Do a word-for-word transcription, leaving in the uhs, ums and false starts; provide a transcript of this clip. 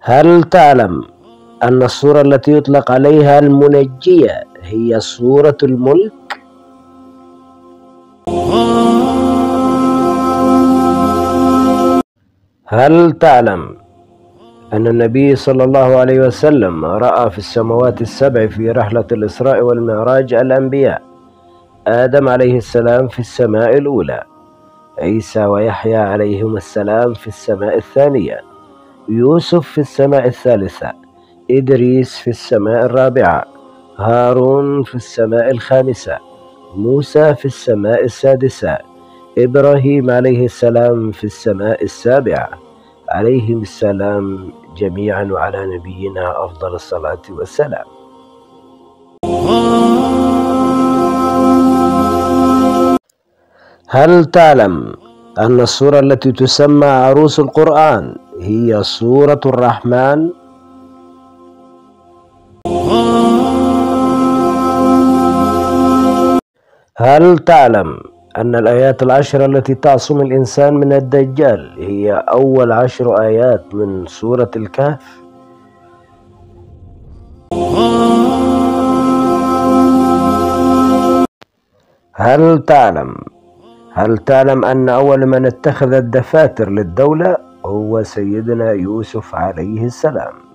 هل تعلم أن السورة التي يطلق عليها المنجية هي سورة الملك؟ هل تعلم أن النبي صلى الله عليه وسلم رأى في السماوات السبع في رحلة الإسراء والمعراج الأنبياء؟ آدم عليه السلام في السماء الأولى، عيسى ويحيى عليهم السلام في السماء الثانية، يوسف في السماء الثالثة، إدريس في السماء الرابعة، هارون في السماء الخامسة، موسى في السماء السادسة، إبراهيم عليه السلام في السماء السابعة، عليهم السلام جميعا، وعلى نبينا أفضل الصلاة والسلام. هل تعلم أن السورة التي تسمى عروس القرآن هي سورة الرحمن؟ هل تعلم أن الآيات العشر التي تعصم الإنسان من الدجال هي أول عشر آيات من سورة الكهف؟ هل تعلم هل تعلم أن أول من اتخذ الدفاتر للدولة هو سيدنا يوسف عليه السلام؟